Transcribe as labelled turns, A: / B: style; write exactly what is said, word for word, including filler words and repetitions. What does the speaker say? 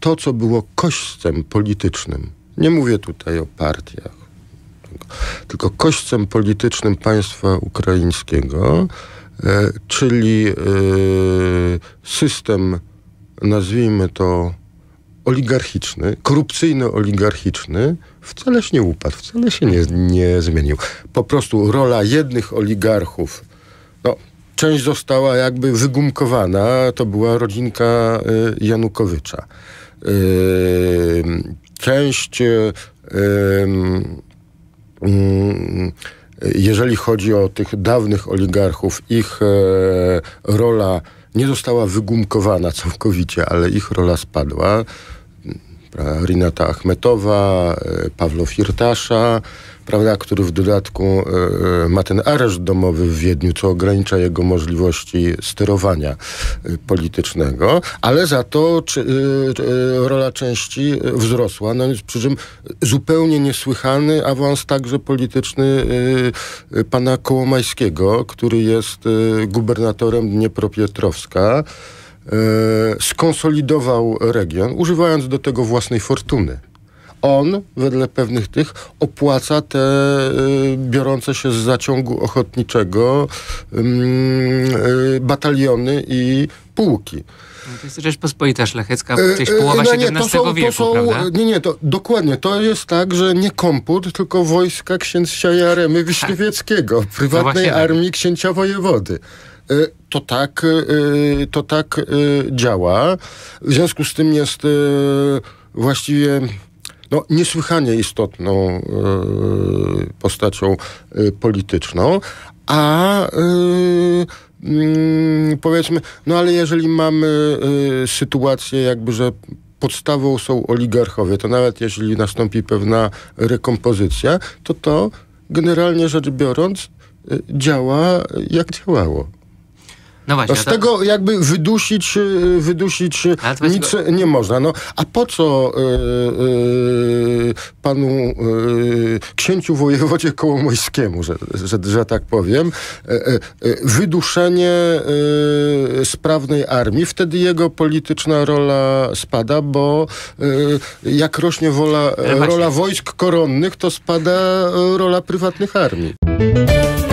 A: to, co było kośćcem politycznym, nie mówię tutaj o partiach, tylko kośćcem politycznym państwa ukraińskiego, e, czyli e, system, nazwijmy to oligarchiczny, korupcyjno-oligarchiczny, wcale się nie upadł, wcale się nie, nie zmienił. Po prostu rola jednych oligarchów, no, część została jakby wygumkowana, to była rodzinka y, Janukowycza. Y, część, y, y, y, jeżeli chodzi o tych dawnych oligarchów, ich y, rola nie została wygumkowana całkowicie, ale ich rola spadła. Rinata Achmetowa, Pawlo Firtasza, prawda, który w dodatku y, ma ten areszt domowy w Wiedniu, co ogranicza jego możliwości sterowania y, politycznego, ale za to czy, y, y, rola części wzrosła. No, przy czym zupełnie niesłychany awans także polityczny y, y, pana Kołomajskiego, który jest y, gubernatorem Dniepropietrowska. Skonsolidował region, używając do tego własnej fortuny. On, wedle pewnych tych, opłaca te y, biorące się z zaciągu ochotniczego y, y, bataliony i pułki.
B: No to jest Rzeczpospolita Szlachecka, gdzieś połowa no nie, siedemnastego są, wieku, są, prawda?
A: Nie, nie, to dokładnie. To jest tak, że nie komput, tylko wojska księcia Jaremy Wiśniewieckiego, prywatnej no armii księcia wojewody. To tak, to tak działa. W związku z tym jest właściwie no, niesłychanie istotną postacią polityczną, a powiedzmy, no ale jeżeli mamy sytuację jakby, że podstawą są oligarchowie, to nawet jeśli nastąpi pewna rekompozycja, to to generalnie rzecz biorąc działa jak działało.
B: No właśnie,
A: z to... tego jakby wydusić, wydusić nic tego... nie można. No, a po co yy, yy, panu yy, księciu wojewodzie Kołomojskiemu, że, że, że tak powiem, yy, yy, wyduszenie yy, sprawnej armii? Wtedy jego polityczna rola spada, bo yy, jak rośnie wola, rola wojsk koronnych, to spada rola prywatnych armii.